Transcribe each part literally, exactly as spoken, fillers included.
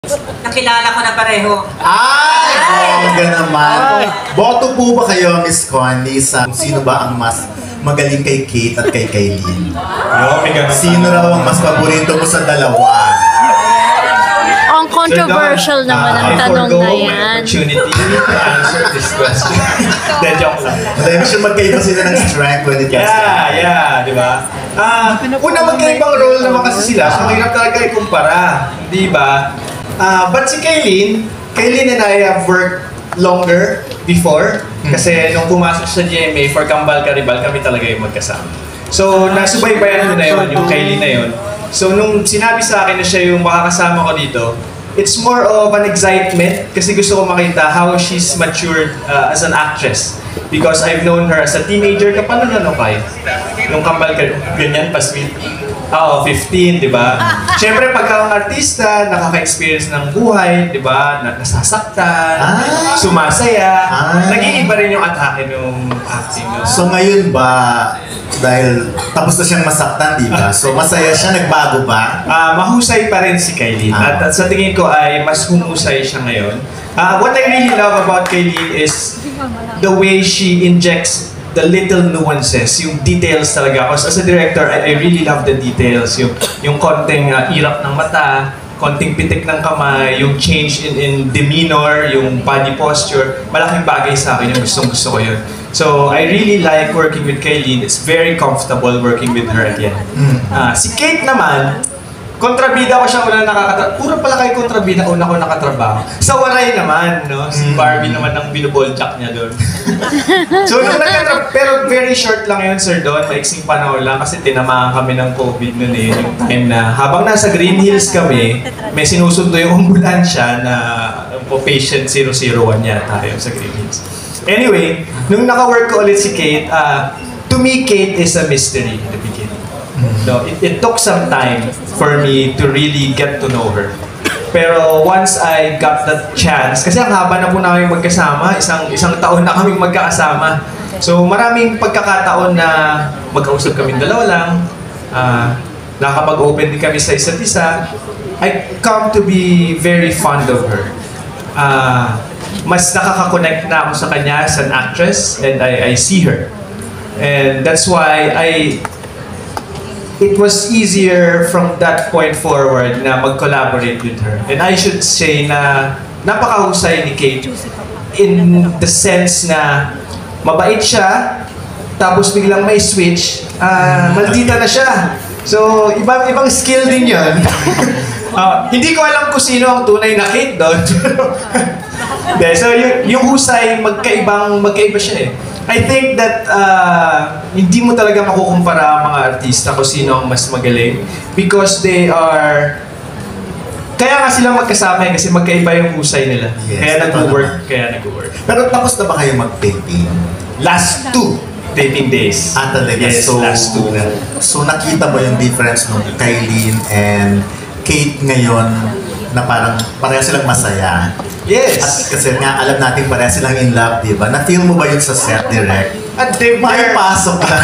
Nakilala ko na pareho. Ay! Bongga naman. Boto po ba kayo, Miss Connie, sa kung sino ba ang mas magaling kay Kate at kay Kylene? Sino raw ang mas paborito mo sa dalawa? Ang controversial naman ang tanong na yan. Opportunity to answer this question. Then joke lang. Dahil siya magkaiba sila ng strength when it comes to Yeah, yeah, di ba? Ah, una magkaibang role naman kasi sila, so mahirap talaga ikumpara, di ba? Ah, but si Kylene, Kylene and I have worked longer before kasi nung pumasok sa G M A for Kambal Karibal, kami talaga yung magkasama. So, nasubaybayan ko na yun, yung Kylene na yun. So, nung sinabi sa akin na siya yung makakasama ko dito, it's more of an excitement kasi gusto ko makita how she's matured uh, as an actress. Because I've known her as a teenager, kapag ano kayo? Nung Kambal Karibal, ganyan, pa sweet. Oo, fifteen, di ba? Siyempre, pagka ang artista, nakaka-experience ng buhay, di ba? Na nasasaktan, Ah. sumasaya, Ah. nag-iiba rin yung atake ng acting. No? So ngayon ba, dahil tapos na siyang masaktan, di ba? So masaya siya, nagbago ba? Ah, mahusay pa rin si Kylene. Ah. At, at sa tingin ko ay mas humusay siya ngayon. Ah, what I really love about Kylene is the way she injects the little nuances, yung details talaga. Because as a director, I, I really love the details. Yung, yung konting uh, irap ng mata, konting pitik ng kamay, yung change in, in demeanor, yung body posture. Malaking bagay sa akin yung gustong gusto ko yun. So, I really like working with Kylene. It's very comfortable working with her again. Ah, si Kate naman, kontrabida ko siya una nakakatrabaho. Puro pala kay kontrabida una ko nakatrabaho. Sa Waray naman, no? Si Barbie naman ang binuboljack niya doon. So, nung nagkatrabaho, pero very short lang yun, sir, doon. Maiksing panahon lang kasi tinamaan kami ng COVID noon eh. Yung time na habang nasa Green Hills kami, may sinusundo yung ambulansya na po patient zero zero one yata yun sa Green Hills. Anyway, nung naka-work ko ulit si Kate, uh, to me, Kate is a mystery in the beginning. No, it, it took some time for me to really get to know her. Pero once I got that chance, kasi ang haba na po namin magkasama, isang isang taon na kaming magkakasama. So maraming pagkakataon na magkausap kaming dalawa lang, uh, nakapag-open din kami sa isa't isa. I come to be very fond of her. Uh, mas nakaka-connect na ako sa kanya as an actress and I, I see her. And that's why I it was easier from that point forward na mag-collaborate with her. And I should say na napakahusay ni Kate in the sense na mabait siya, tapos biglang may switch, ah, maldita na siya. So, ibang-ibang skill din yun. uh, hindi ko alam kung sino ang tunay na Kate doon. So, yung, yung husay, magkaibang, magkaiba siya eh. I think that uh, hindi mo talaga makukumpara ang mga artista kung sino ang mas magaling because they are kaya nga sila magkasama eh, kasi magkaiba yung husay nila. Yes, kaya totoo nag-work, naman. kaya nag-work. Pero tapos na ba kayo mag-taping? Last two taping days. Ah, talaga? Yes, So, last two na. So nakita mo yung difference ng Kylene and Kate ngayon na parang pareho silang masaya. At Yes. kasi nga alam natin pareho silang in love, di ba? Na-feel mo ba yun sa set direct? At they May pasok na.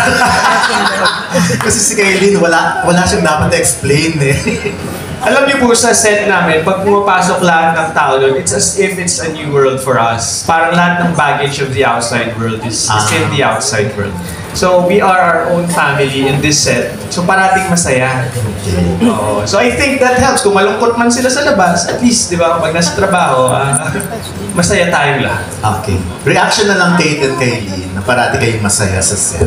Kasi si Kylene, wala, wala siyang dapat na-explain eh. Alam niyo po sa set namin, pag pumapasok lahat ng tao doon, it's as if it's a new world for us. Parang lahat ng baggage of the outside world is, is Ah. in the outside world. So we are our own family in this set. So parating masaya. Oo. So I think that helps. Kung malungkot man sila sa labas, at least, di ba, kapag nasa trabaho, ah, masaya tayong lahat. Okay. Reaction na lang Kate at Kylene na parati kayong masaya sa set.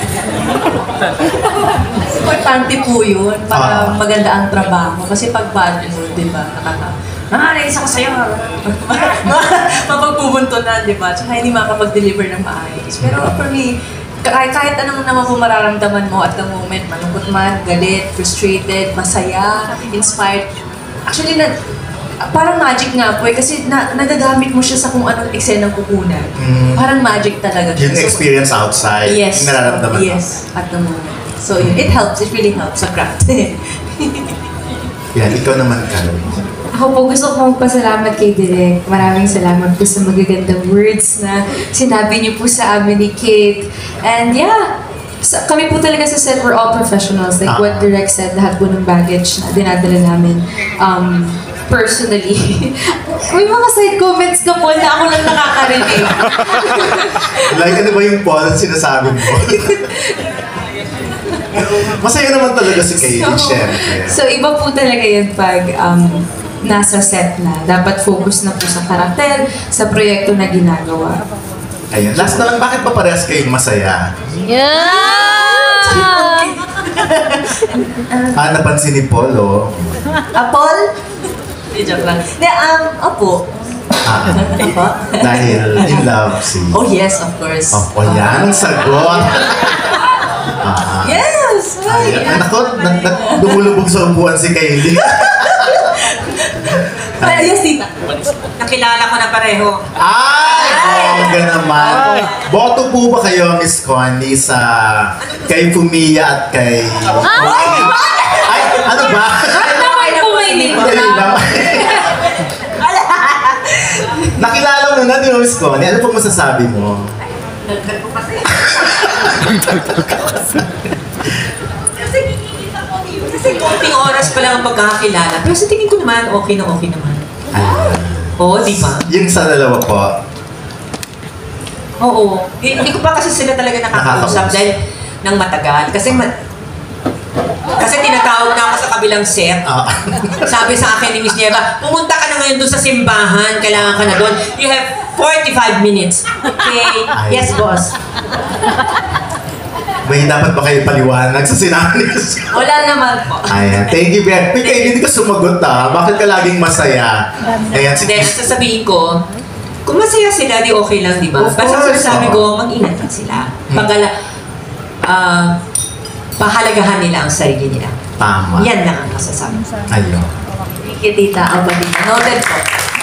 Importante po yun para Ah. maganda ang trabaho. Kasi pag bad mood, di ba, nakaka... Ah, naisa ko sa'yo. Mapagpubunto na, di ba? Tsaka hindi makapag-deliver ng maayos. Pero for me, kahit, kahit anong naman po mararamdaman mo at the moment, malungkot man, galit, frustrated, masaya, inspired. Actually, na, parang magic nga po eh, kasi na, nagagamit mo siya sa kung anong eksenang kukunan. Mm. Parang magic talaga siya. Yung So, experience outside, yes. yung nararamdaman mo. Yes, at the moment. So yun, it helps, it really helps sa craft. Yan, ikaw naman, Carol. Ako po gusto kong magpasalamat kay Direk. Maraming salamat po sa magagandang words na sinabi niyo po sa amin ni Kate. And yeah, sa, kami po talaga sa set, we're all professionals. Like Ah. what Direk said, lahat po ng baggage na dinadala namin. Um, personally. May mga side comments ka po na ako lang nakakarinig. Like, ano ba yung Paul at sinasabi mo? Masaya naman talaga si Kylie, So, syempre. so iba po talaga yan pag um, nasa set na. Dapat focus na po sa karakter, sa proyekto na ginagawa. Ayun. Last na lang, bakit ba parehas kayong masaya? Yeah! Ah, napansin ni Paul, oh. Apol? Hindi, joke lang. Hindi, um, opo. Ah, Opo? dahil in love si... Oh, yes, of course. Oh, oh yan ang sagot. Ah, Yes! ay, Ay, ay, nako, nag, nag, dumulubog sa upuan si Kylie. Pero yes, tita. Nakilala ko na pareho. Ay! Bongga naman. Boto po ba kayo, Miss Connie, sa kay Fumiya at kay... Ay! Ay, ano ba? Naman po may Dali lang. Nakilala mo na, di ba, Miss Connie? Ano pong masasabi mo? Dagdag ko kasi. Kasi kikikita ko yun. Kasi konting oras pa lang ang pagkakakilala. Pero sa tingin ko naman, okay na okay naman. Ay, Oo, di ba? yung sa dalawa po. Oo. Hindi hindi ko pa kasi sila talaga nakakausap Nakakausap. dahil nang matagal. Kasi ma- kasi tinatawag na ako sa kabilang set. Ah. Sabi sa akin ni Miss Nieva, pumunta ka na ngayon doon sa simbahan, kailangan ka na doon. You have forty-five minutes. Okay? Ay. Yes, boss. May dapat ba kayo paliwanag sa sinabi niyo? Wala naman po. Ayan, thank you, Beth. Uy, kayo hindi ka sumagot, ha? Bakit ka laging masaya? Ayan, si Then, sasabihin ko, kung masaya sila, di okay lang, di ba? Of Basta course, sabi oo. ko, mag-ingat lang sila. Pagala, ah, pahalagahan nila ang sarili nila. Tama. Yan lang ang masasabi. Ayun. Thank you, tita. Ang balita. Noted po.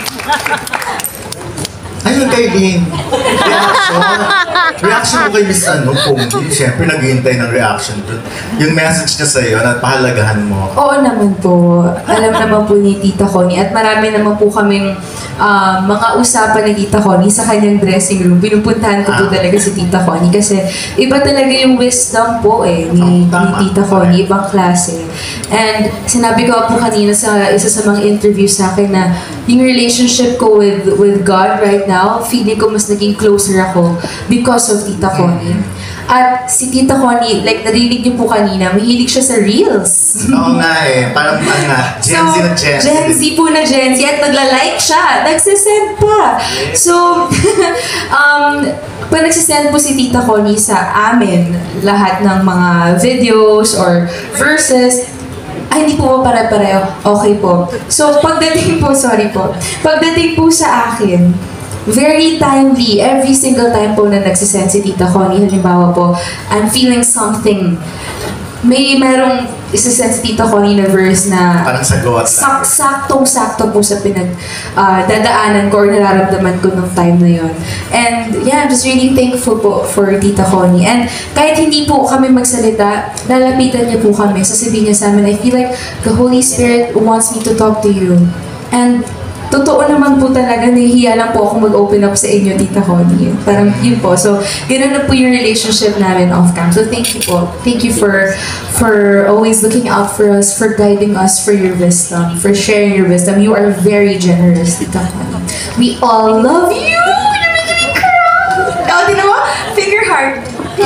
Ayun, kay Lynn. Reaction. Reaction mo kay Miss ano, Ponggi. Siyempre, naghihintay ng reaction dun. Yung message niya sa'yo, na pahalagahan mo. Oo naman po. Alam naman po ni Tita Connie at marami naman po kaming ah, mga usapan ni Tita Connie sa kanyang dressing room. Pinupuntahan ko po Ah. talaga si Tita Connie kasi iba talaga yung wisdom po eh ni, Oh, ni tama. Tita Connie, ibang klase. And sinabi ko po kanina sa isa sa mga interview sa akin na yung relationship ko with with God right now, feeling ko mas naging closer ako because of Tita Connie. At si Tita Connie, like narinig niyo po kanina, mahilig siya sa reels. Oo nga eh. Parang ano nga, Gen Z na Gen Z. Gen Z po na Gen Z at nagla-like siya. Nagsisend pa. So, um, pag nagsisend po si Tita Connie sa amin, lahat ng mga videos or verses, ay, hindi po ba pare-pareho? Okay po. So, pagdating po, sorry po, pagdating po sa akin, very timely, every single time po na nagsisend si Tita Connie, halimbawa po, I'm feeling something, may merong isasend si Tita Connie na verse na Parang sagot lang. sak saktong-sakto po sa pinag ah, dadaanan ko or nararamdaman ko nung time na yon. And yeah, I'm just really thankful po for Tita Connie. And kahit hindi po kami magsalita, lalapitan niya po kami. Sasabihin niya sa amin, I feel like the Holy Spirit wants me to talk to you. And totoo naman po talaga, nahihiya lang po ako mag-open up sa inyo, Tita Connie. Parang yun po. So, ganoon na po yung relationship namin off-cam. So, thank you po. Thank you for for always looking out for us, for guiding us, for your wisdom, for sharing your wisdom. You are very generous, Tita Connie. We all love you! You're making me cry! Oh, di mo? Finger heart.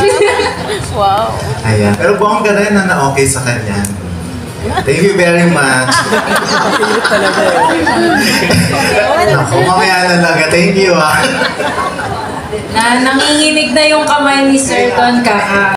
Ayan. Pero bongga rin na na-okay sa kanya. Thank you very much. Naku, mamaya na lang. Thank you, ah. na nanginginig na yung kamay ni Sir Don kaka